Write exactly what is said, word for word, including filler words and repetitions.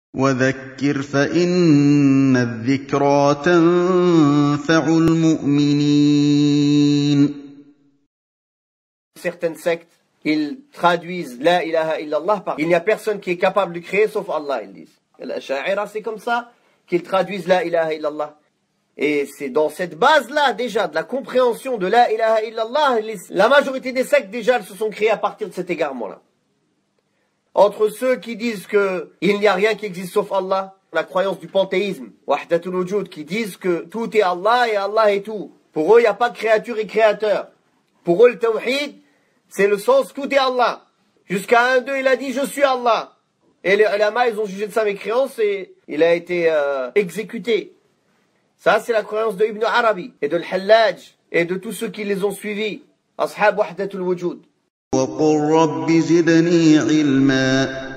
وذكر فإن الذكرى تنفع المؤمنين. Certaines sectes, ils traduisent la ilaha illallah par il n'y a personne qui est capable de créer sauf Allah, ils disent. L'Ash'a'ira, c'est comme ça qu'ils traduisent la ilaha illallah. Et c'est dans cette base-là, déjà, de la compréhension de la ilaha illallah, les, la majorité des sectes, déjà, elles se sont créées à partir de cet égarement-là. Entre ceux qui disent qu'il n'y a rien qui existe sauf Allah, la croyance du panthéisme, Wahdatul Wujud, qui disent que tout est Allah et Allah est tout. Pour eux, il n'y a pas de créature et créateur. Pour eux, le tawhid, c'est le sens tout est Allah. Jusqu'à un d'eux, il a dit je suis Allah. Et les ulama, ils ont jugé de sa mécréance et il a été euh, exécuté. Ça, c'est la croyance de Ibn Arabi et de Al-Hallaj et de tous ceux qui les ont suivis. Ashab Wahdatul Wujud. وقل رب زدني علما